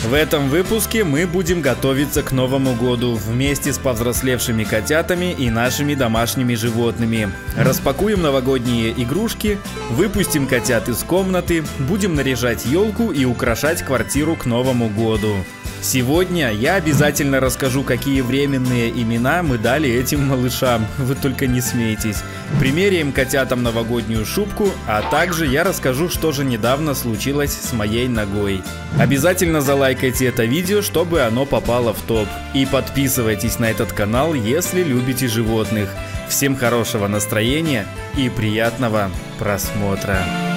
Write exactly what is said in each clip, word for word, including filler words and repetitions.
В этом выпуске мы будем готовиться к Новому году вместе с повзрослевшими котятами и нашими домашними животными. Распакуем новогодние игрушки, выпустим котят из комнаты, будем наряжать елку и украшать квартиру к Новому году. Сегодня я обязательно расскажу, какие временные имена мы дали этим малышам, вы только не смейтесь. Примеряем котятам новогоднюю шубку, а также я расскажу, что же недавно случилось с моей ногой. Обязательно залайкайте это видео, чтобы оно попало в топ. И подписывайтесь на этот канал, если любите животных. Всем хорошего настроения и приятного просмотра.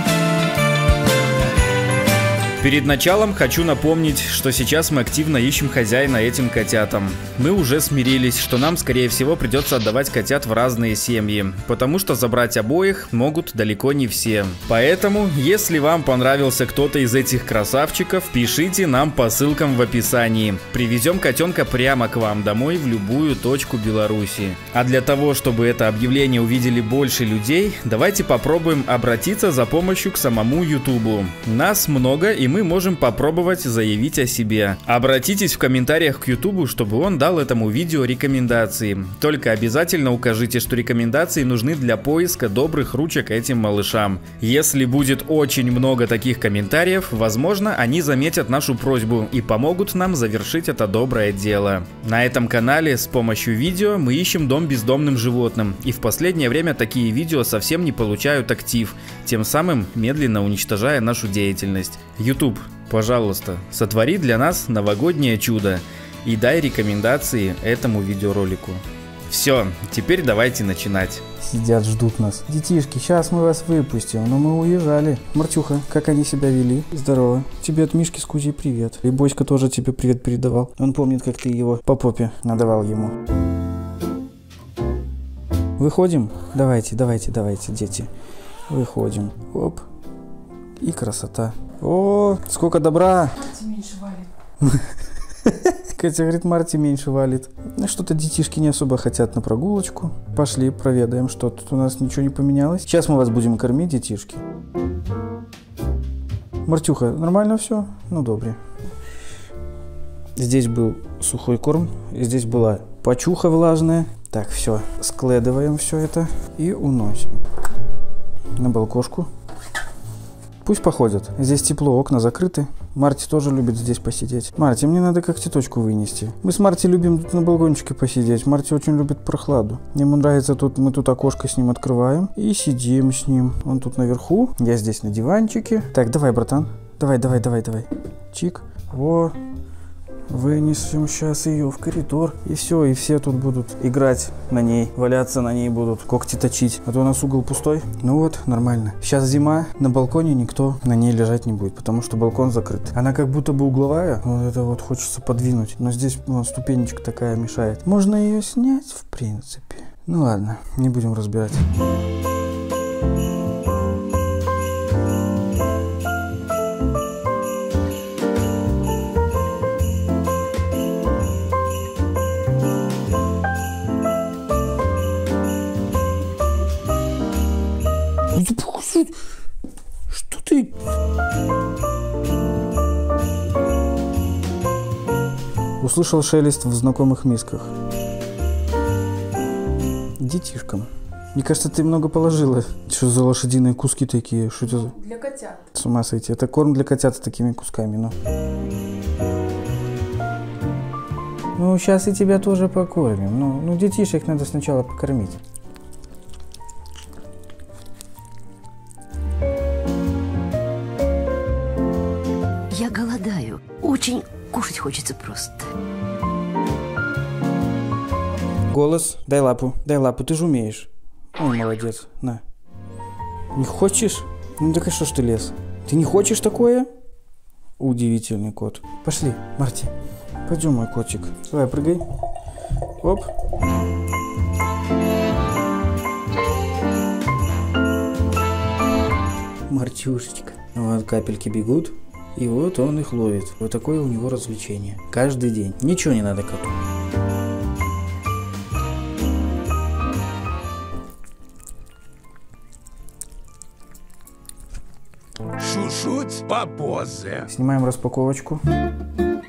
Перед началом хочу напомнить, что сейчас мы активно ищем хозяина этим котятам. Мы уже смирились, что нам, скорее всего, придется отдавать котят в разные семьи, потому что забрать обоих могут далеко не все. Поэтому, если вам понравился кто-то из этих красавчиков, пишите нам по ссылкам в описании. Привезем котенка прямо к вам домой в любую точку Беларуси. А для того, чтобы это объявление увидели больше людей, давайте попробуем обратиться за помощью к самому Ютубу. Нас много, и мы мы можем попробовать заявить о себе. Обратитесь в комментариях к Ютубу, чтобы он дал этому видео рекомендации. Только обязательно укажите, что рекомендации нужны для поиска добрых ручек этим малышам. Если будет очень много таких комментариев, возможно, они заметят нашу просьбу и помогут нам завершить это доброе дело. На этом канале с помощью видео мы ищем дом бездомным животным, и в последнее время такие видео совсем не получают актив, тем самым медленно уничтожая нашу деятельность. YouTube, пожалуйста, сотвори для нас новогоднее чудо и дай рекомендации этому видеоролику. Все, теперь давайте начинать. Сидят, ждут нас. Детишки, сейчас мы вас выпустим, но мы уезжали. Мартюха, как они себя вели? Здорово. Тебе от Мишки с Кузей привет. И Боська тоже тебе привет передавал. Он помнит, как ты его по попе надавал ему. Выходим? Давайте, давайте, давайте, дети. Выходим. Оп. И красота. О, сколько добра! Марти меньше валит. Катя говорит, Марти меньше валит. Что-то детишки не особо хотят на прогулочку. Пошли, проведаем, что тут у нас ничего не поменялось. Сейчас мы вас будем кормить, детишки. Мартюха, нормально все? Ну, добре. Здесь был сухой корм, здесь была почуха влажная. Так, все, складываем все это и уносим на балкошку. Пусть походят. Здесь тепло, окна закрыты. Марти тоже любит здесь посидеть. Марти, мне надо как теточку вынести. Мы с Марти любим тут на балкончике посидеть. Марти очень любит прохладу. Ему нравится тут, мы тут окошко с ним открываем и сидим с ним. Он тут наверху, я здесь на диванчике. Так, давай, братан. Давай, давай, давай, давай. Чик. Во. Вынесем сейчас ее в коридор. И все, и все тут будут играть на ней, валяться на ней будут, когти точить. А то у нас угол пустой. Ну вот, нормально. Сейчас зима, на балконе никто на ней лежать не будет, потому что балкон закрыт. Она как будто бы угловая. Вот это вот хочется подвинуть. Но здесь вот, ступенечка такая мешает. Можно ее снять, в принципе. Ну ладно, не будем разбирать. Что ты? Услышал шелест в знакомых мисках. Детишкам. Мне кажется, ты много положила. Что за лошадиные куски такие? Что это за... Для котят. С ума сойти. Это корм для котят с такими кусками, ну. Ну, сейчас и тебя тоже покормим. Ну, ну детишек надо сначала покормить. Я голодаю. Очень кушать хочется просто. Голос, дай лапу, дай лапу, ты же умеешь. Ой, молодец, на. Не хочешь? Ну так а что ж ты лез? Ты не хочешь такое? Удивительный кот. Пошли, Марти. Пойдем, мой котик. Давай, прыгай. Оп. Мартюшечка. Вот капельки бегут. И вот он их ловит. Вот такое у него развлечение. Каждый день. Ничего не надо коту. Шушуть по позе. Снимаем распаковочку.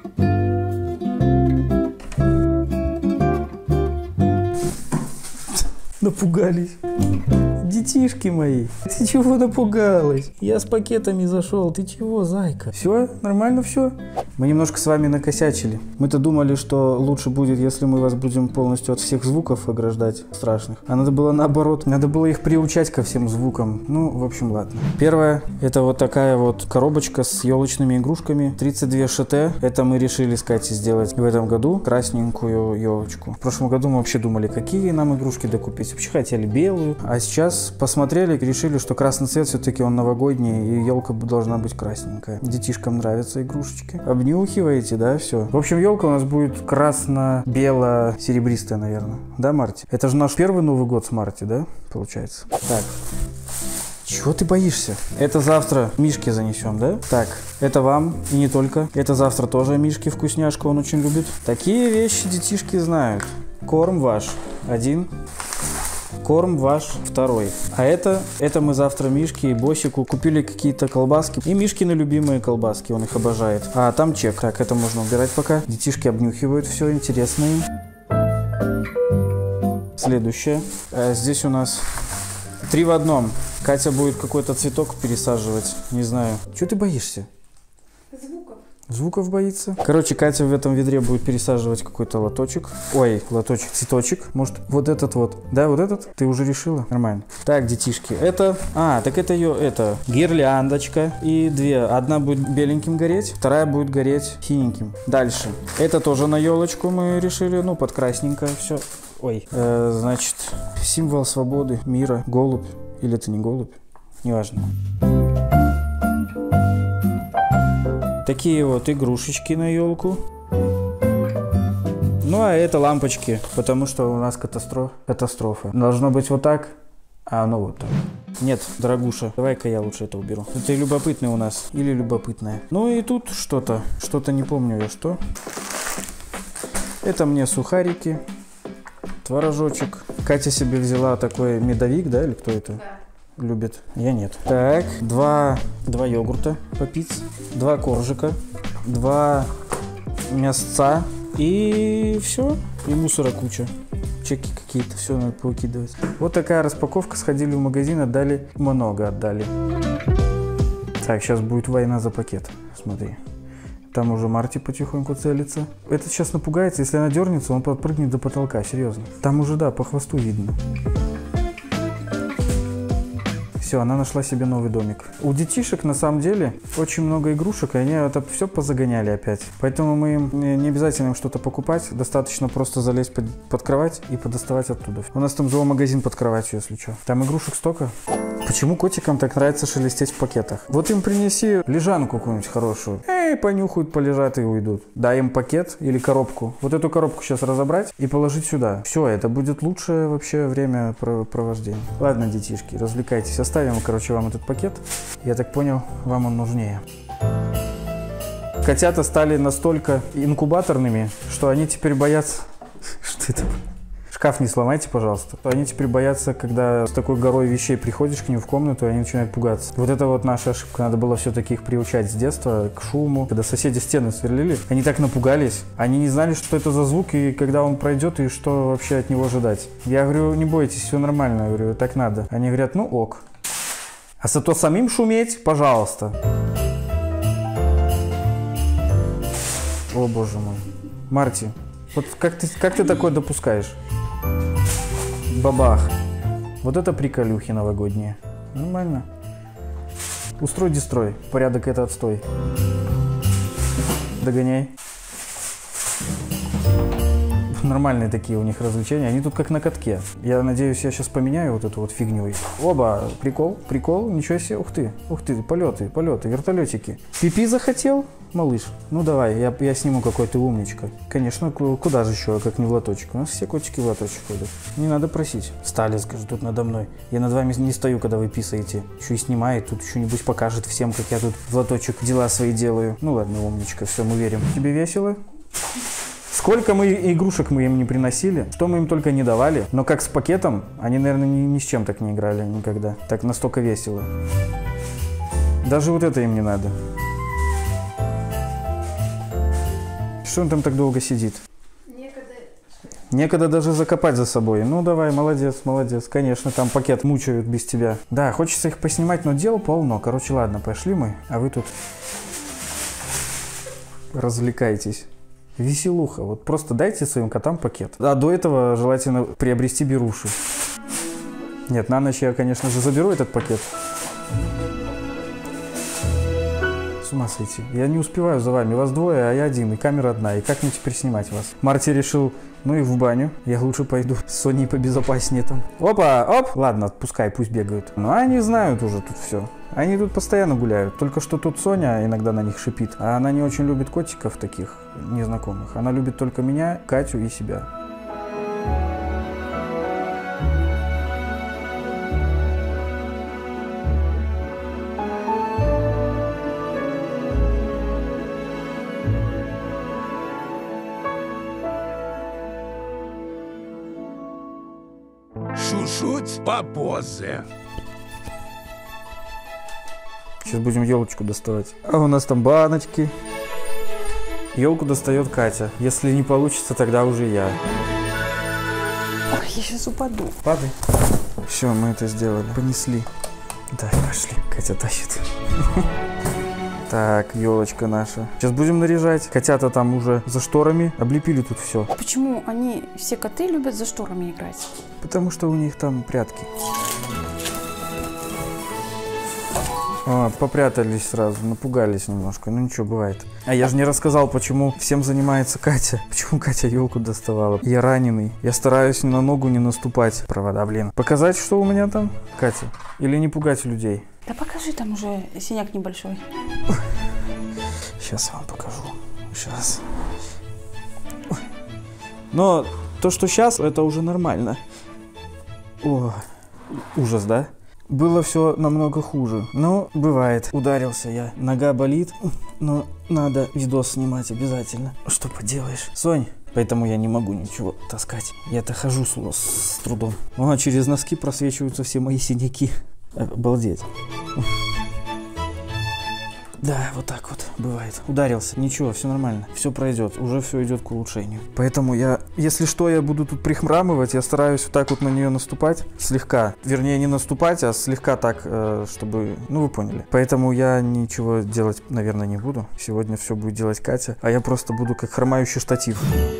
Напугались. Детишки мои, ты чего напугалась? Я с пакетами зашел, ты чего, зайка? Все, нормально все? Мы немножко с вами накосячили. Мы-то думали, что лучше будет, если мы вас будем полностью от всех звуков ограждать страшных. А надо было наоборот, надо было их приучать ко всем звукам. Ну, в общем, ладно. Первое, это вот такая вот коробочка с елочными игрушками. тридцать два ШТ. Это мы решили с Катей сделать в этом году красненькую елочку. В прошлом году мы вообще думали, какие нам игрушки докупить. Вообще хотели белую, а сейчас посмотрели, решили, что красный цвет все-таки он новогодний, и елка должна быть красненькая. Детишкам нравятся игрушечки. Обнюхиваете, да, все. В общем, елка у нас будет красно-бело-серебристая, наверное. Да, Марти? Это же наш первый Новый год с Марти, да, получается? Так. Чего ты боишься? Это завтра Мишке занесем, да? Так, это вам и не только. Это завтра тоже Мишке вкусняшка, он очень любит. Такие вещи детишки знают. Корм ваш один. Корм ваш второй. А это, это мы завтра Мишке и Босику купили какие-то колбаски. И Мишкины любимые колбаски, он их обожает. А там чек. Так, это можно убирать пока. Детишки обнюхивают все, интересно им. Следующее. А здесь у нас три в одном. Катя будет какой-то цветок пересаживать. Не знаю. Чего ты боишься? Звуков. Звуков боится. Короче, Катя в этом ведре будет пересаживать какой-то лоточек. Ой, лоточек, цветочек. Может, вот этот вот. Да, вот этот? Ты уже решила? Нормально. Так, детишки. Это... А, так это ее, это... гирляндочка. И две. Одна будет беленьким гореть, вторая будет гореть синеньким. Дальше. Это тоже на елочку мы решили. Ну, под красненькое все. Ой. Э, значит, символ свободы, мира. Голубь. Или это не голубь? Неважно. Такие вот игрушечки на елку. Ну, а это лампочки, потому что у нас катастрофа. Катастрофа. Должно быть вот так, а оно вот так. Нет, дорогуша, давай-ка я лучше это уберу. Это любопытный у нас. Или любопытное. Ну и тут что-то. Что-то не помню я что. Это мне сухарики. Творожочек. Катя себе взяла такой медовик, да, или кто это? Да. Любит. Я нет. Так, два, два йогурта попить, два коржика, два мясца и все. И мусора куча. Чеки какие-то, все надо повыкидывать. Вот такая распаковка. Сходили в магазин, отдали, много отдали. Так, сейчас будет война за пакет. Смотри. Там уже Марти потихоньку целится. Этот сейчас напугается, если она дернется, он подпрыгнет до потолка, серьезно. Там уже, да, по хвосту видно. Все, она нашла себе новый домик. У детишек, на самом деле, очень много игрушек, и они это все позагоняли опять. Поэтому мы им не обязательно им что-то покупать, достаточно просто залезть под, под кровать и подоставать оттуда. У нас там зоомагазин под кроватью, если что. Там игрушек столько. Почему котикам так нравится шелестеть в пакетах? Вот им принеси лежанку какую-нибудь хорошую. Эй, понюхают, полежат и уйдут. Дай им пакет или коробку. Вот эту коробку сейчас разобрать и положить сюда. Все, это будет лучшее вообще время провождения. Ладно, детишки, развлекайтесь. Оставим, короче, вам этот пакет. Я так понял, вам он нужнее. Котята стали настолько инкубаторными, что они теперь боятся... Что это? Шкаф не сломайте, пожалуйста. Они теперь боятся, когда с такой горой вещей приходишь к ним в комнату, и они начинают пугаться. Вот это вот наша ошибка. Надо было все-таки их приучать с детства к шуму. Когда соседи стены сверлили, они так напугались. Они не знали, что это за звук, и когда он пройдет, и что вообще от него ожидать. Я говорю, не бойтесь, все нормально. Я говорю, так надо. Они говорят, ну ок. А зато самим шуметь, пожалуйста. О, боже мой. Марти, вот как ты, как ты такое допускаешь? Бабах. Вот это приколюхи новогодние. Нормально. Устрой-дестрой. Порядок — это отстой. Догоняй. Нормальные такие у них развлечения. Они тут как на катке. Я надеюсь, я сейчас поменяю вот эту вот фигню. Оба. Прикол, прикол. Ничего себе. Ух ты. Ух ты. Полеты, полеты, вертолетики. Пипи захотел, малыш? Ну давай, я, я сниму, какой ты умничка. Конечно, куда же еще, как не в лоточек. У нас все котики в лоточек ходят. Не надо просить. Стали, скажи, тут надо мной. Я над вами не стою, когда вы писаете. Еще и снимает, тут что-нибудь покажет всем, как я тут в лоточек дела свои делаю. Ну ладно, умничка, все, мы верим. Тебе весело? Сколько мы игрушек мы им не приносили, что мы им только не давали, но как с пакетом, они, наверное, ни, ни с чем так не играли никогда. Так настолько весело. Даже вот это им не надо. Что он там так долго сидит? Некогда. Некогда даже закопать за собой. Ну давай, молодец, молодец. Конечно, там пакет мучают без тебя. Да, хочется их поснимать, но дел полно. Короче, ладно, пошли мы, а вы тут развлекайтесь. Веселуха. Вот просто дайте своим котам пакет. А до этого желательно приобрести беруши. Нет, на ночь я, конечно же, заберу этот пакет. С ума сойти. Я не успеваю за вами. Вас двое, а я один, и камера одна. И как мне теперь снимать вас? Марти решил, ну и в баню. Я лучше пойду с Соней побезопаснее там. Опа, оп. Ладно, пускай, пусть бегают. Ну, они знают уже тут все. Они тут постоянно гуляют. Только что тут Соня иногда на них шипит. А она не очень любит котиков таких незнакомых. Она любит только меня, Катю и себя. Шушуть попозже. Сейчас будем елочку доставать. А у нас там баночки. Елку достает Катя. Если не получится, тогда уже я. Ой, я сейчас упаду. Падай. Все, мы это сделали. Понесли. Да, пошли. Катя тащит. Так, елочка наша. Сейчас будем наряжать. Котята там уже за шторами. Облепили тут все. Почему они, все коты, любят за шторами играть? Потому что у них там прятки. А, попрятались сразу, напугались немножко. Ну ничего, бывает. А я же не рассказал, почему всем занимается Катя. Почему Катя елку доставала. Я раненый. Я стараюсь на ногу не наступать. Провода, блин. Показать, что у меня там, Катя? Или не пугать людей? Да покажи, там уже синяк небольшой. Сейчас я вам покажу. Сейчас. Но то, что сейчас, это уже нормально. О, ужас, да? Было все намного хуже. Но бывает. Ударился я. Нога болит, но надо видос снимать обязательно. Что поделаешь? Сонь, поэтому я не могу ничего таскать. Я-то хожу с, с трудом. О, через носки просвечиваются все мои синяки. Обалдеть. Да, вот так вот бывает. Ударился. Ничего, все нормально. Все пройдет. Уже все идет к улучшению. Поэтому я, если что, я буду тут прихрамывать. Я стараюсь вот так вот на нее наступать. Слегка. Вернее, не наступать, а слегка так, э, чтобы... Ну, вы поняли. Поэтому я ничего делать, наверное, не буду. Сегодня все будет делать Катя. А я просто буду как хромающий штатив.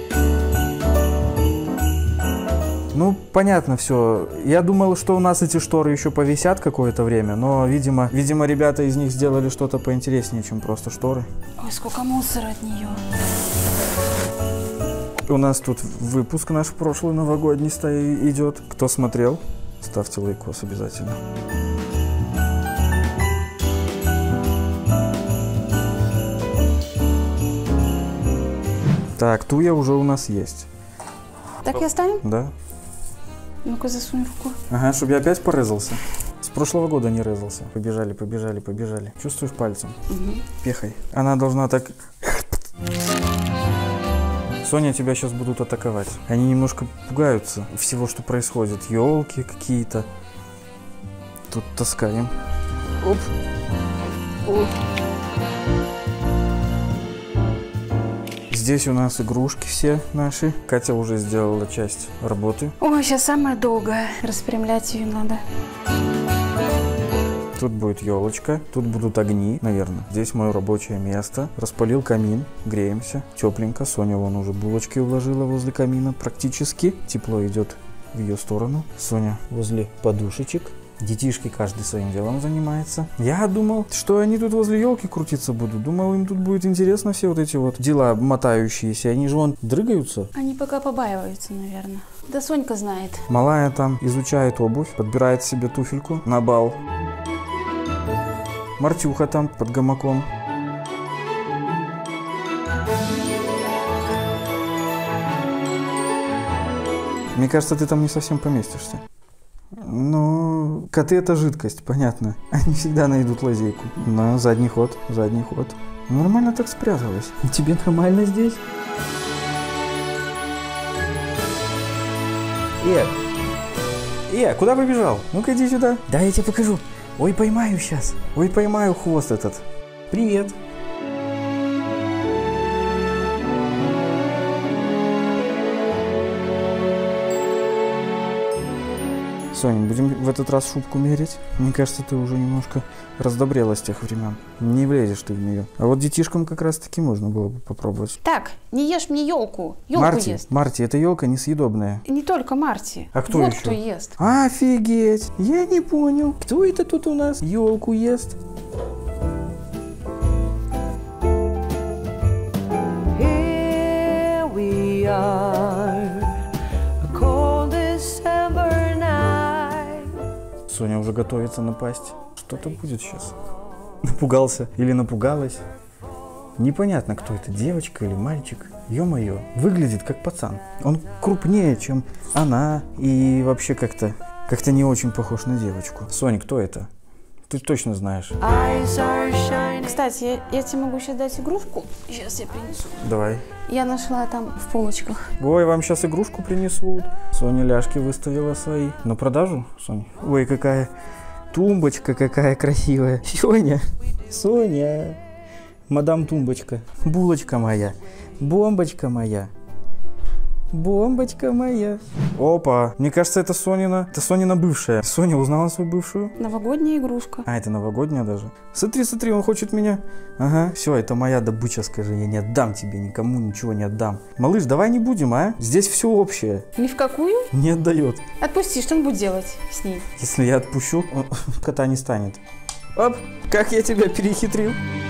Ну, понятно все. Я думал, что у нас эти шторы еще повисят какое-то время, но, видимо, видимо, ребята из них сделали что-то поинтереснее, чем просто шторы. Ой, сколько мусора от нее. У нас тут выпуск наш прошлый новогодний идет. Кто смотрел, ставьте лайкос обязательно. Так, туя уже у нас есть. Так и оставим? Да. Ну-ка, засунь руку. Ага, чтобы я опять порезался. С прошлого года не резался. Побежали, побежали, побежали. Чувствуешь пальцем? Угу. Пехай. Она должна так... Соня, тебя сейчас будут атаковать. Они немножко пугаются всего, что происходит. Елки какие-то. Тут таскаем. Оп. Оп. Здесь у нас игрушки все наши. Катя уже сделала часть работы. Ой, сейчас самое долгое. Распрямлять ее надо. Тут будет елочка, тут будут огни, наверное. Здесь мое рабочее место. Распалил камин, греемся. Тепленько. Соня вон уже булочки уложила возле камина практически. Тепло идет в ее сторону. Соня возле подушечек. Детишки каждый своим делом занимается. Я думал, что они тут возле елки крутиться будут. Думал, им тут будет интересно все вот эти вот дела мотающиеся. Они же вон дрыгаются. Они пока побаиваются, наверное. Да Сонька знает. Малая там изучает обувь, подбирает себе туфельку на бал. Мартюха там под гамаком. Мне кажется, ты там не совсем поместишься. Ну, коты это жидкость, понятно. Они всегда найдут лазейку. На задний ход, задний ход. Нормально так спряталась. Тебе нормально здесь? Э, э, куда побежал? Ну-ка иди сюда. Да, я тебе покажу. Ой, поймаю сейчас. Ой, поймаю хвост этот. Привет. Соня, будем в этот раз шубку мерить? Мне кажется, ты уже немножко раздобрела с тех времен. Не влезешь ты в нее. А вот детишкам как раз таки можно было бы попробовать. Так, не ешь мне елку. Елку Марти, ест. Марти, эта елка несъедобная. Не только Марти. А кто вот еще? кто ест. Офигеть! Я не понял. Кто это тут у нас елку ест? Here we are, a cold December night. Соня уже готовится напасть. Что-то будет сейчас. Напугался или напугалась. Непонятно, кто это, девочка или мальчик. Ё-моё, выглядит как пацан. Он крупнее, чем она, и вообще как-то как-то не очень похож на девочку. Соня, кто это? Ты точно знаешь. Eyes are shining. Кстати, я, я тебе могу сейчас дать игрушку. Сейчас я принесу. Давай. Я нашла там в полочках. Ой, вам сейчас игрушку принесут. Соня ляжки выставила свои. На продажу, Соня? Ой, какая тумбочка, какая красивая. Соня, Соня, мадам тумбочка, булочка моя, бомбочка моя. Бомбочка моя. Опа, мне кажется, это Сонина. Это Сонина бывшая. Соня узнала свою бывшую? Новогодняя игрушка. А, это новогодняя даже. Смотри, смотри, он хочет меня. Ага, все, это моя добыча, скажи. Я не отдам тебе, никому ничего не отдам. Малыш, давай не будем, а? Здесь все общее. Ни в какую? Не отдает. Отпусти, что он будет делать с ней? Если я отпущу, он, кота не станет. Оп, как я тебя перехитрил.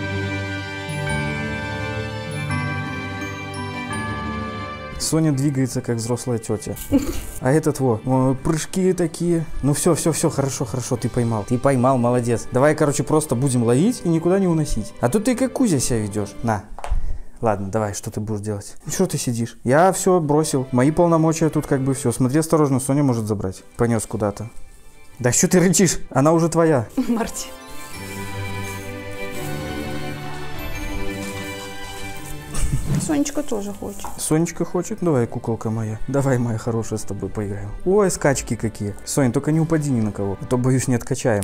Соня двигается, как взрослая тетя. А этот вот, прыжки такие. Ну все, все, все, хорошо, хорошо, ты поймал. Ты поймал, молодец. Давай, короче, просто будем ловить и никуда не уносить. А то ты как Кузя себя ведешь. На. Ладно, давай, что ты будешь делать? Что ты сидишь? Я все бросил. Мои полномочия тут как бы все. Смотри осторожно, Соня может забрать. Понес куда-то. Да что ты рычишь? Она уже твоя. Марти. Сонечка тоже хочет. Сонечка хочет? Давай, куколка моя. Давай, моя хорошая, с тобой поиграем. Ой, скачки какие. Сонь, только не упади ни на кого, а то, боюсь, не откачаем.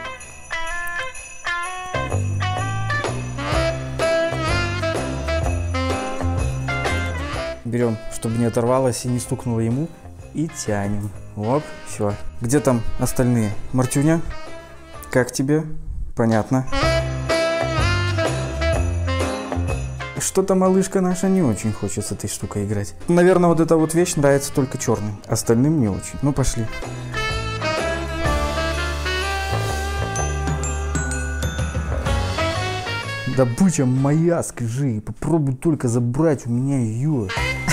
Берем, чтобы не оторвалось и не стукнуло ему. И тянем. Оп, все. Где там остальные? Мартюня? Как тебе? Понятно. Что-то малышка наша не очень хочет с этой штукой играть. Наверное, вот эта вот вещь нравится только черным. Остальным не очень. Ну, пошли. Добыча моя, скажи. Попробуй только забрать у меня ее.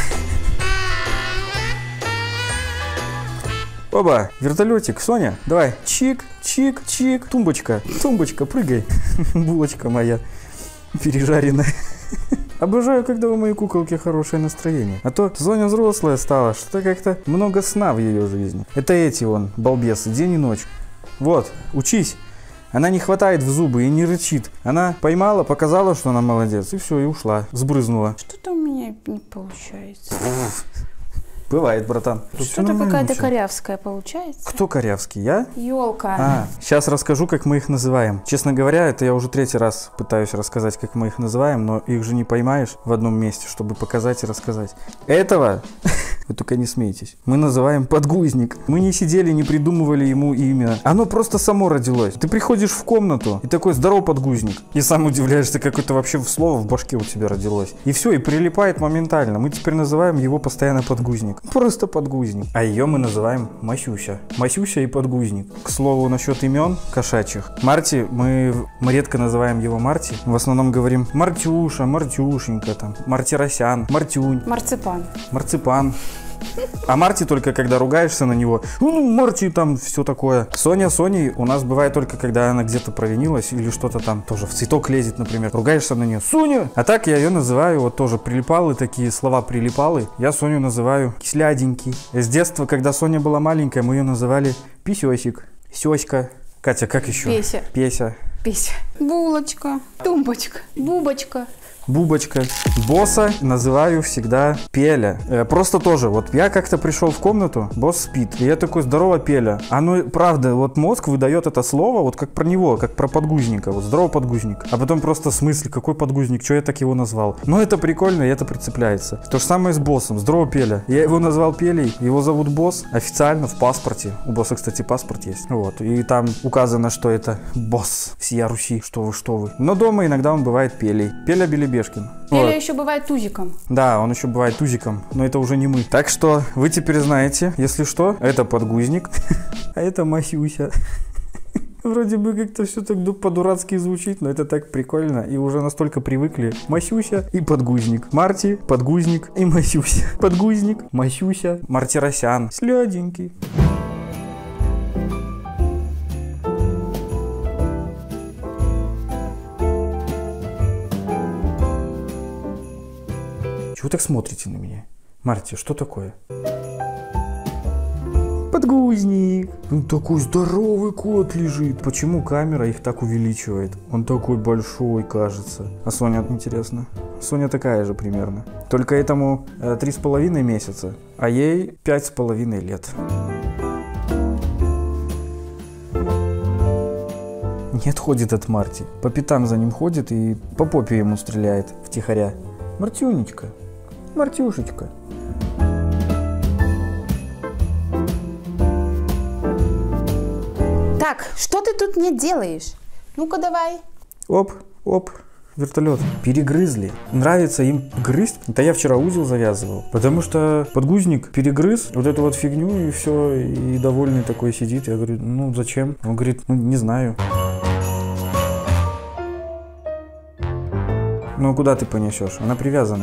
Оба, вертолетик, Соня, давай. Чик, чик, чик. Тумбочка, тумбочка, прыгай. Булочка моя пережаренная. Обожаю, когда у моей куколки хорошее настроение. А то Соня взрослая стала, что-то как-то много сна в ее жизни. Это эти вон, балбесы, день и ночь. Вот, учись. Она не хватает в зубы и не рычит. Она поймала, показала, что она молодец, и все, и ушла. Сбрызнула. Что-то у меня не получается. Бывает, братан. Что-то какая-то корявская получается. Кто корявский? Я? Елка. А, сейчас расскажу, как мы их называем. Честно говоря, это я уже третий раз пытаюсь рассказать, как мы их называем, но их же не поймаешь в одном месте, чтобы показать и рассказать. Этого, вы только не смейтесь, мы называем подгузник. Мы не сидели, не придумывали ему имя. Оно просто само родилось. Ты приходишь в комнату и такой: здоров, подгузник. И сам удивляешься, как это вообще слово в башке у тебя родилось. И все, и прилипает моментально. Мы теперь называем его постоянно подгузник. Просто подгузник. А ее мы называем Масюся. Масюся и подгузник. К слову, насчет имен кошачьих. Марти, мы, мы редко называем его Марти. В основном говорим Мартюша, Мартюшенька, там, Мартиросян, Мартюнь. Марципан. Марципан. А Марти только когда ругаешься на него. Ну, Марти там все такое. Соня Соней у нас бывает только когда она где-то провинилась или что-то там тоже в цветок лезет, например. Ругаешься на нее: Соня! А так я ее называю, вот тоже прилипалы, такие слова прилипалы. Я Соню называю кисляденький. С детства, когда Соня была маленькая, мы ее называли Писесик, Сёська. Катя, как еще? Песя. Песя. Песя. Булочка. Тумбочка. Бубочка. Бубочка. Босса называю всегда Пеля. Э, просто тоже, вот я как-то пришел в комнату, босс спит. И я такой, здорово, Пеля. Оно, правда, вот мозг выдает это слово, вот как про него, как про подгузника. Вот здорово, подгузник. А потом просто в смысле, какой подгузник, что я так его назвал. Но это прикольно, и это прицепляется. То же самое с боссом. Здорово, Пеля. Я его назвал Пелей, его зовут босс. Официально в паспорте. У босса, кстати, паспорт есть. Вот. И там указано, что это босс всея Руси. Что вы, что вы. Но дома иногда он бывает Пелей. Пеля Белебешкин. Пеля Вот. еще бывает тузиком. Да, он еще бывает тузиком, но это уже не мы. Так что вы теперь знаете, если что, это подгузник, а это Масюся. Вроде бы как-то все так по-дурацки звучит, но это так прикольно. И уже настолько привыкли. Масюся и подгузник. Марти, подгузник и Масюся. Подгузник, Масюся, Мартиросян. Сляденький. Чего вы так смотрите на меня? Марти, что такое? Подгузник. Ну, такой здоровый кот лежит. Почему камера их так увеличивает? Он такой большой, кажется. А Соня, интересно? Соня такая же примерно. Только этому э, три с половиной месяца, а ей пять с половиной лет. Не отходит от Марти. По пятам за ним ходит и по попе ему стреляет втихаря. Мартюнечка. Мартюшечка. Так, что ты тут не делаешь? Ну-ка давай. Оп, оп, вертолет. Перегрызли. Нравится им грызть? Это я вчера узел завязывал. Потому что подгузник перегрыз вот эту вот фигню и все, и довольный такой сидит. Я говорю, ну зачем? Он говорит, ну не знаю. Ну куда ты понесешь? Она привязана.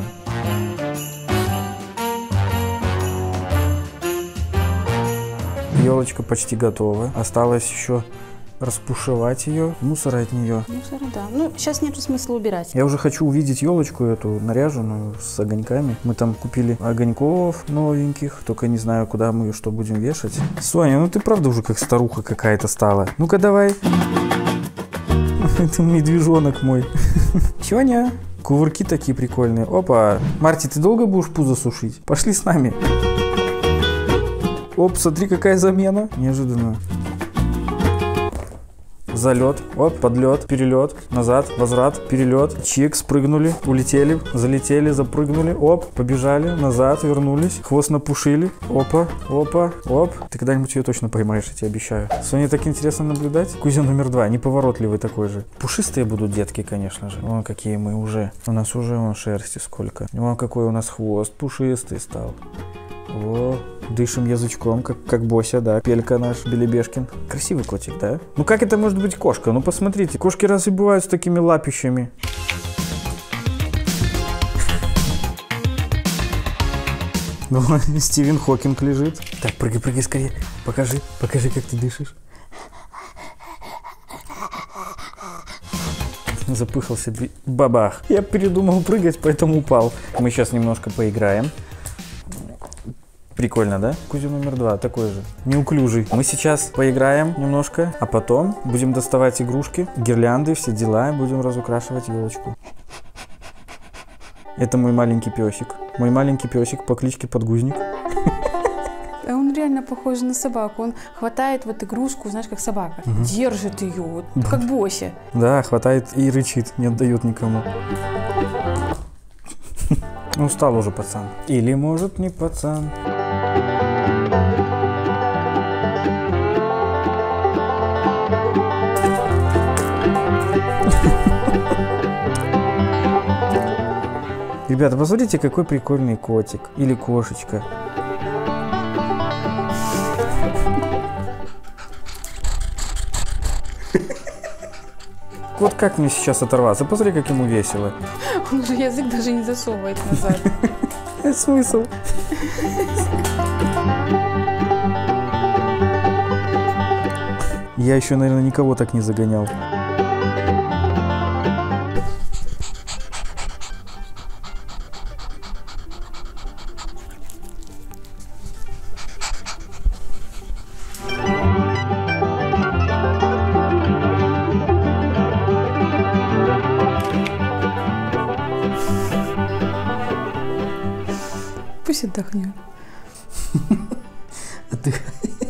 Елочка почти готова. Осталось еще распушевать ее, мусора от нее. Мусора, да. Ну, сейчас нету смысла убирать. Я уже хочу увидеть елочку эту наряженную с огоньками. Мы там купили огоньков новеньких, только не знаю, куда мы что будем вешать. Соня, ну ты правда уже как старуха какая-то стала. Ну-ка давай. Это медвежонок мой. Соня. Кувырки такие прикольные. Опа. Марти, ты долго будешь пузо сушить? Пошли с нами. Оп, смотри, какая замена. Неожиданно. Залет, оп, подлет, перелет, назад, возврат, перелет, чик, спрыгнули, улетели, залетели, запрыгнули, оп, побежали, назад, вернулись, хвост напушили, опа, опа, оп. Ты когда-нибудь ее точно поймаешь, я тебе обещаю. Соне так интересно наблюдать. Кузя номер два, неповоротливый такой же. Пушистые будут детки, конечно же. Вон какие мы уже. У нас уже вон шерсти сколько. Вон какой у нас хвост пушистый стал. О, дышим язычком, как, как Бося, да, Пелька наш, Белебешкин. Красивый котик, да? Ну как это может быть кошка? Ну посмотрите, кошки разве бывают с такими лапищами? Вон, Стивен Хокинг лежит. Так, прыгай, прыгай скорее. Покажи, покажи, как ты дышишь. Запыхался, бабах. Я передумал прыгать, поэтому упал. Мы сейчас немножко поиграем. Прикольно, да? Кузя номер два, такой же, неуклюжий. Мы сейчас поиграем немножко, а потом будем доставать игрушки, гирлянды, все дела, и будем разукрашивать елочку. Это мой маленький песик. Мой маленький песик по кличке Подгузник. Он реально похож на собаку. Он хватает вот игрушку, знаешь, как собака. Угу. Держит ее, вот, как Бося. Да, хватает и рычит, не отдает никому. Устал уже пацан. Или может не пацан. Ребята, посмотрите, какой прикольный котик или кошечка. Вот как мне сейчас оторваться? Посмотри, как ему весело. Он уже язык даже не засовывает назад. Смысл? Я еще, наверное, никого так не загонял. Пусть отдохнет. Отдыхай.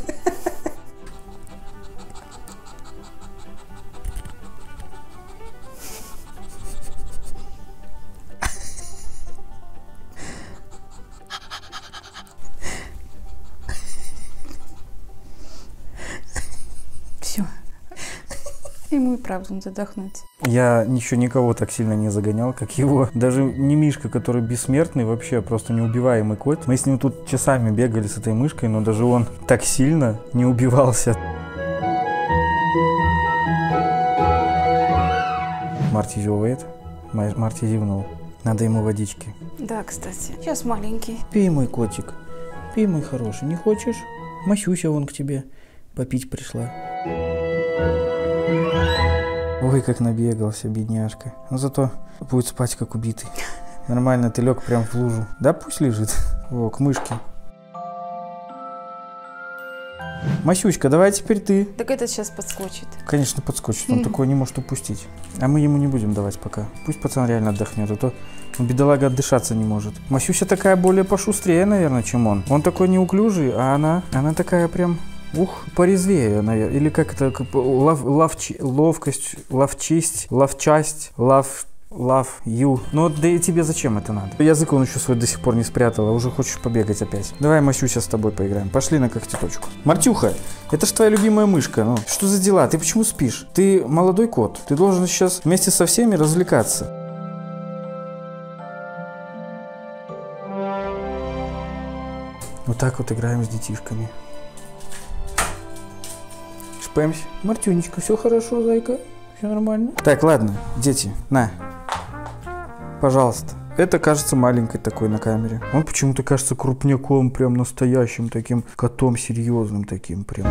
Все. Ему и правда надо отдохнуть. Я еще никого так сильно не загонял, как его. Даже не Мишка, который бессмертный, вообще просто неубиваемый кот. Мы с ним тут часами бегали с этой мышкой, но даже он так сильно не убивался. Марти зевает. Марти зевнул. Надо ему водички. Да, кстати. Сейчас маленький. Пей, мой котик. Пей, мой хороший. Не хочешь? Масюся вон к тебе попить пришла. Ой, как набегался, бедняжка. Но зато будет спать, как убитый. Нормально, ты лег прям в лужу. Да пусть лежит. О, к мышке. Масюська, давай теперь ты. Так этот сейчас подскочит. Конечно, подскочит. Он такое не может упустить. А мы ему не будем давать пока. Пусть пацан реально отдохнет, а то он, бедолага, отдышаться не может. Масюся такая более пошустрее, наверное, чем он. Он такой неуклюжий, а она, она такая прям... Ух, порезвее, наверное. Или как это, как, лов, ловч, ловкость, ловчесть, ловчасть, лов, лав, ю. Ну вот да и тебе зачем это надо? Язык он еще свой до сих пор не спрятал, а уже хочешь побегать опять. Давай, Масюся, с тобой поиграем. Пошли на когтеточку. Мартюха, это ж твоя любимая мышка. Ну, что за дела? Ты почему спишь? Ты молодой кот. Ты должен сейчас вместе со всеми развлекаться. Вот так вот играем с детишками. Шпемся. Мартюнечка, все хорошо, зайка? Все нормально? Так, ладно, дети, на. Пожалуйста. Это кажется маленькой такой на камере. Он почему-то кажется крупняком, прям настоящим таким котом, серьезным таким прям.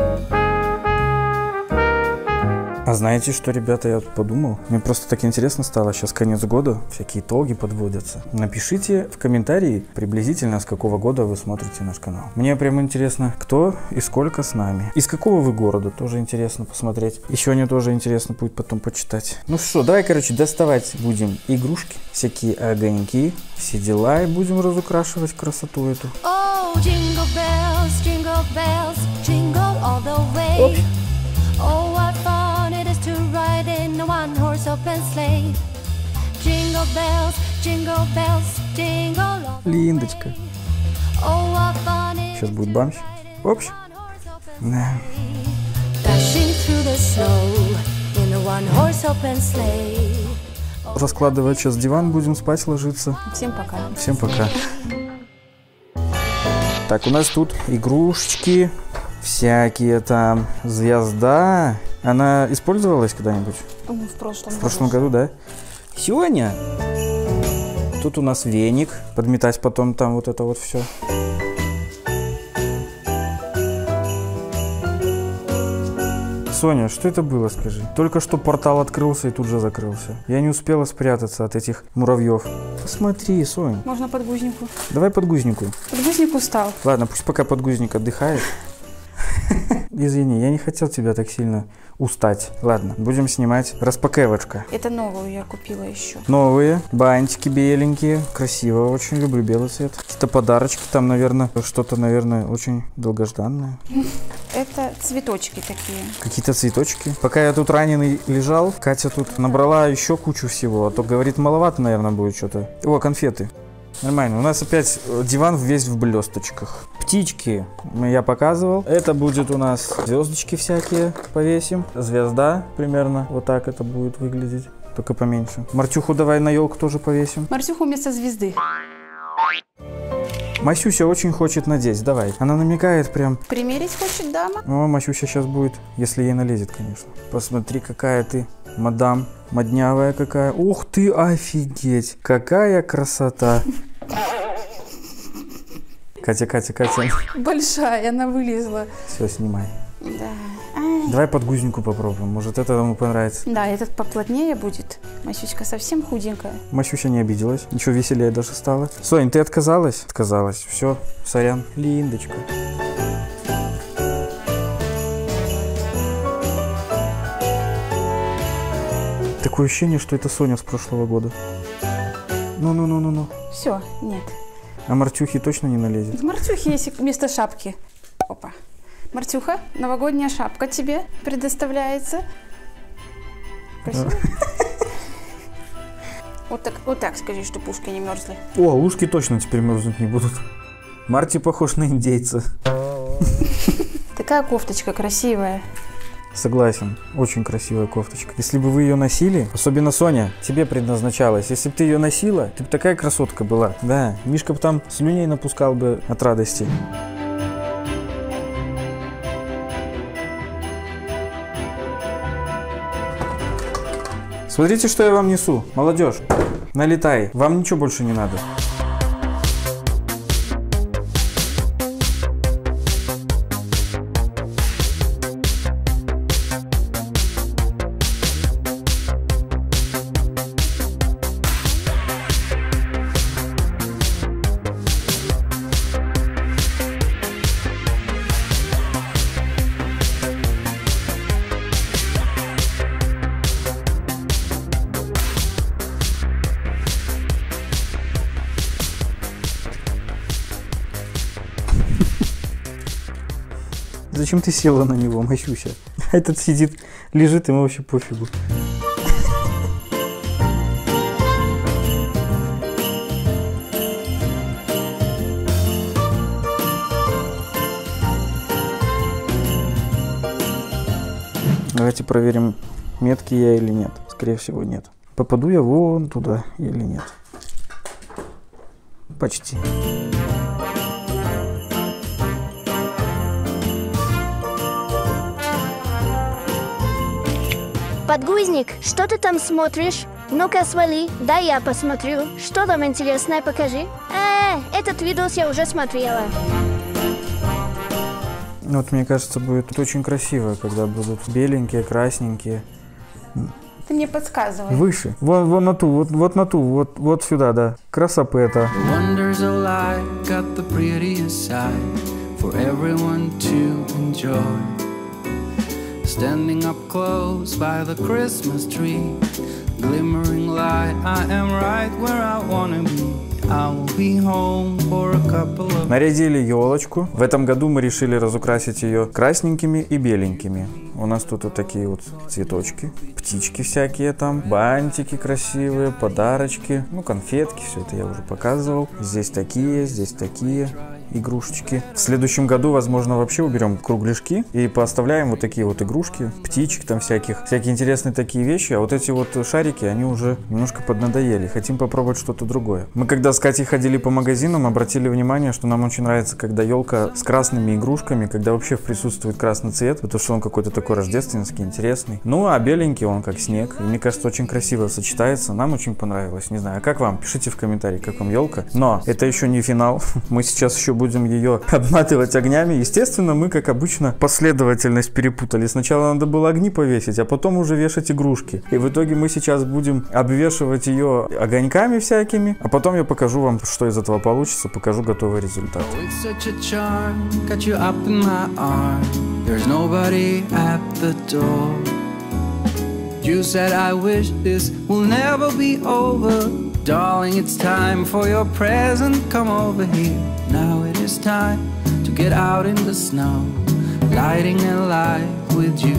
А знаете что, ребята, я подумал? Мне просто так интересно стало. Сейчас конец года, всякие итоги подводятся. Напишите в комментарии приблизительно, с какого года вы смотрите наш канал. Мне прям интересно, кто и сколько с нами. Из какого вы города, тоже интересно посмотреть. Еще мне тоже интересно будет потом почитать. Ну что, давай, короче, доставать будем игрушки, всякие огоньки, все дела, и будем разукрашивать красоту эту. Oh, jingle bells, jingle bells, jingle all the way. Oh, what fun it is to ride in a one-horse open sleigh. Jingle bells, jingle bells, jingle all the way. Линдочка. Oh, what fun it is. Сейчас будет бамс. Опс. Да. Dashing through the snow in a one-horse open sleigh. Раскладывать сейчас диван, будем спать ложиться. Всем пока. Всем пока. Так, у нас тут игрушечки. Всякие там. Звезда. Она использовалась когда-нибудь? Ну, в прошлом В прошлом году, да? Сегодня. Тут у нас веник. Подметать потом там вот это вот все. Соня, что это было, скажи? Только что портал открылся и тут же закрылся. Я не успела спрятаться от этих муравьев. Посмотри, Сонь. Можно подгузнику? Давай подгузнику. Подгузник устал. Ладно, пусть пока подгузник отдыхает. Извини, я не хотел тебя так сильно устать. Ладно, будем снимать распаковочка. Это новую я купила еще. Новые бантики беленькие. Красиво, очень люблю белый цвет. Какие-то подарочки там, наверное, что-то, наверное, очень долгожданное. Это цветочки такие. Какие-то цветочки. Пока я тут раненый лежал, Катя тут набрала еще кучу всего. А то, говорит, маловато, наверное, будет что-то. О, конфеты. Нормально. У нас опять диван весь в блесточках. Птички я показывал. Это будет у нас звездочки всякие повесим. Звезда примерно. Вот так это будет выглядеть. Только поменьше. Мартюху давай на елку тоже повесим. Мартюху вместо звезды. Масюся очень хочет надеть. Давай. Она намекает прям. Примерить хочет дама? О, Масюся сейчас будет, если ей налезет, конечно. Посмотри, какая ты, мадам. Моднявая какая. Ух ты, офигеть. Какая красота. Катя, Катя, Катя. Большая, она вылезла. Все, снимай. Да. Давай подгузнику попробуем. Может, это ему понравится. Да, этот поплотнее будет. Масюська совсем худенькая. Масюся не обиделась. Ничего, веселее даже стало. Сонь, ты отказалась? Отказалась. Все, сорян. Линдочка. Такое ощущение, что это Соня с прошлого года. Ну-ну-ну-ну-ну. Все, нет. А Мартюхи точно не налезет? Мартюхи есть вместо шапки. Опа. Мартюха, новогодняя шапка тебе предоставляется. Спасибо. Вот так, вот так скажи, что ушки не мерзли. О, ушки точно теперь мерзнуть не будут. Марти похож на индейца. Такая кофточка красивая. Согласен, очень красивая кофточка. Если бы вы ее носили, особенно Соня, тебе предназначалась. Если бы ты ее носила, ты бы такая красотка была. Да, Мишка бы там слюней напускал бы от радости. Смотрите, что я вам несу. Молодежь, налетай. Вам ничего больше не надо. Зачем ты села на него, Масюся? Этот сидит, лежит, ему вообще пофигу. Давайте проверим, меткий я или нет. Скорее всего, нет. Попаду я вон туда или нет? Почти. Подгузник, что ты там смотришь? Ну-ка, свали, дай я посмотрю. Что там интересное, покажи. Э, этот видос я уже смотрела. Вот, мне кажется, будет очень красиво, когда будут беленькие, красненькие. Ты мне подсказывай. Выше. Вон, вон на ту, вот, вот на ту, вот, вот сюда, да. Красопета. Standing up close by the Christmas tree, glimmering light, I am right where I wanna be. I will be home for a couple of... Нарядили елочку. В этом году мы решили разукрасить ее красненькими и беленькими. У нас тут вот такие вот цветочки, птички всякие там, бантики красивые, подарочки, ну конфетки, все это я уже показывал. Здесь такие, здесь такие игрушечки. В следующем году, возможно, вообще уберем кругляшки и поставляем вот такие вот игрушки, птичек там всяких, всякие интересные такие вещи. А вот эти вот шарики, они уже немножко поднадоели. Хотим попробовать что-то другое. Мы когда с Катей ходили по магазинам, обратили внимание, что нам очень нравится, когда елка с красными игрушками, когда вообще присутствует красный цвет, потому что он какой-то такой рождественский, интересный. Ну, а беленький он как снег. И мне кажется, очень красиво сочетается. Нам очень понравилось. Не знаю, а как вам? Пишите в комментариях, как вам елка. Но это еще не финал. Мы сейчас еще будем ее обматывать огнями. Естественно, мы, как обычно, последовательность перепутали. Сначала надо было огни повесить, а потом уже вешать игрушки. И в итоге мы сейчас будем обвешивать ее огоньками всякими, а потом я покажу вам, что из этого получится, покажу готовый результат. You said I wish this will never be over. Darling, it's time for your present. Come over here. Now it is time to get out in the snow, lighting a light with you.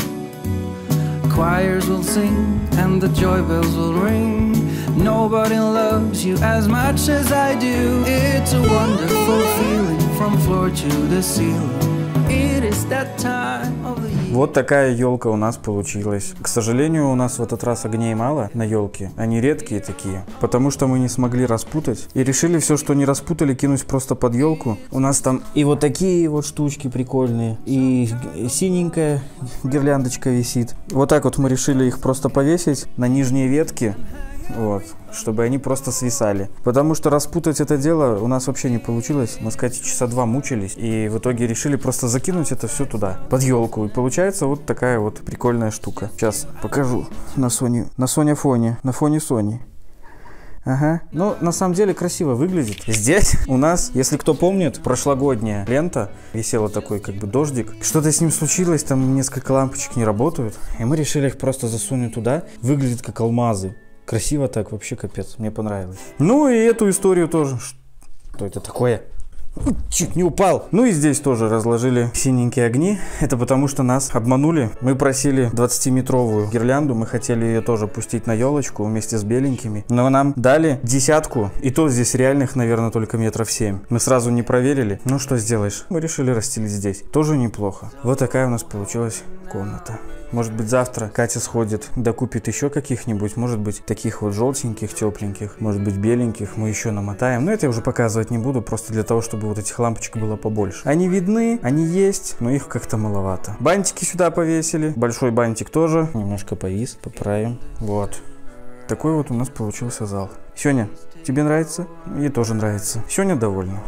Choirs will sing and the joy bells will ring. Nobody loves you as much as I do. It's a wonderful feeling from floor to the ceiling. It is that time of the year. Вот такая елка у нас получилась. К сожалению, у нас в этот раз огней мало на елке. Они редкие такие, потому что мы не смогли распутать. И решили все, что не распутали, кинуть просто под елку. У нас там и вот такие вот штучки прикольные, и синенькая гирляндочка висит. Вот так вот мы решили их просто повесить на нижние ветки. Вот, чтобы они просто свисали. Потому что распутать это дело у нас вообще не получилось. Мы с Катей часа два мучились. И в итоге решили просто закинуть это все туда, под елку. И получается вот такая вот прикольная штука. Сейчас покажу на Соне, на Соня фоне, на фоне Сони. Ага. Ну, на самом деле красиво выглядит. Здесь у нас, если кто помнит, прошлогодняя лента. Висела такой как бы дождик. Что-то с ним случилось, там несколько лампочек не работают. И мы решили их просто засунуть туда. Выглядит как алмазы. Красиво так, вообще капец, мне понравилось. Ну и эту историю тоже. Что это такое? Чуть не упал. Ну и здесь тоже разложили синенькие огни. Это потому, что нас обманули. Мы просили двадцатиметровую гирлянду. Мы хотели ее тоже пустить на елочку вместе с беленькими. Но нам дали десятку. И то здесь реальных, наверное, только метров семь. Мы сразу не проверили. Ну что сделаешь? Мы решили расстелить здесь. Тоже неплохо. Вот такая у нас получилась комната. Может быть, завтра Катя сходит, докупит еще каких-нибудь, может быть, таких вот желтеньких, тепленьких, может быть, беленьких мы еще намотаем. Но это я уже показывать не буду, просто для того, чтобы вот этих лампочек было побольше. Они видны, они есть, но их как-то маловато. Бантики сюда повесили, большой бантик тоже. Немножко повис, поправим. Вот. Такой вот у нас получился зал. Сёня, тебе нравится? Мне тоже нравится. Сёня довольна.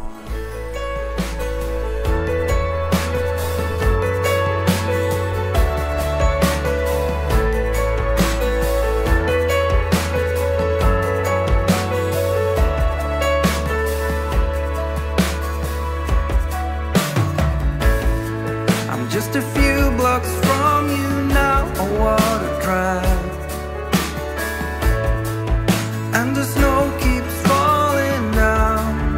Just a few blocks from you now, a water drive, and the snow keeps falling down.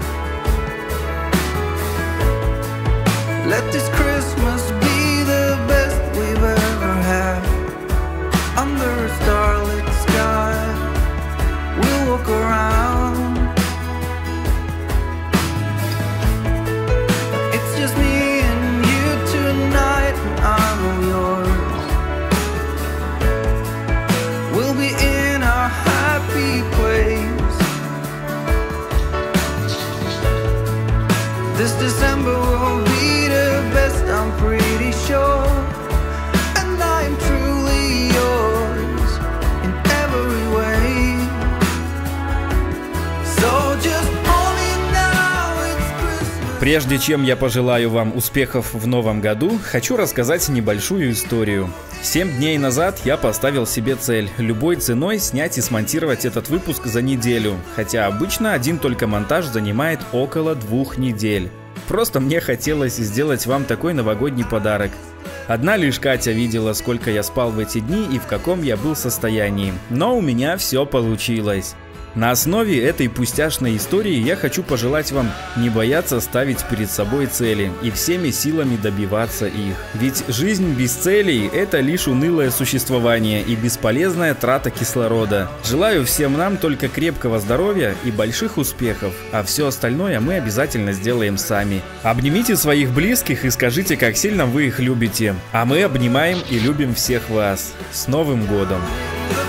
Let this Christmas be the best we've ever had. Under a starlit sky, we'll walk around. It's just me tonight, and I'm yours. We'll be in our happy place. This December will be the best, I'm pretty sure. And I'm truly yours in every way. So just Прежде чем я пожелаю вам успехов в новом году, хочу рассказать небольшую историю. Семь дней назад я поставил себе цель любой ценой снять и смонтировать этот выпуск за неделю, хотя обычно один только монтаж занимает около двух недель. Просто мне хотелось сделать вам такой новогодний подарок. Одна лишь Катя видела, сколько я спал в эти дни и в каком я был состоянии, но у меня все получилось. На основе этой пустяшной истории я хочу пожелать вам не бояться ставить перед собой цели и всеми силами добиваться их. Ведь жизнь без целей – это лишь унылое существование и бесполезная трата кислорода. Желаю всем нам только крепкого здоровья и больших успехов, а все остальное мы обязательно сделаем сами. Обнимите своих близких и скажите, как сильно вы их любите. А мы обнимаем и любим всех вас. С Новым годом!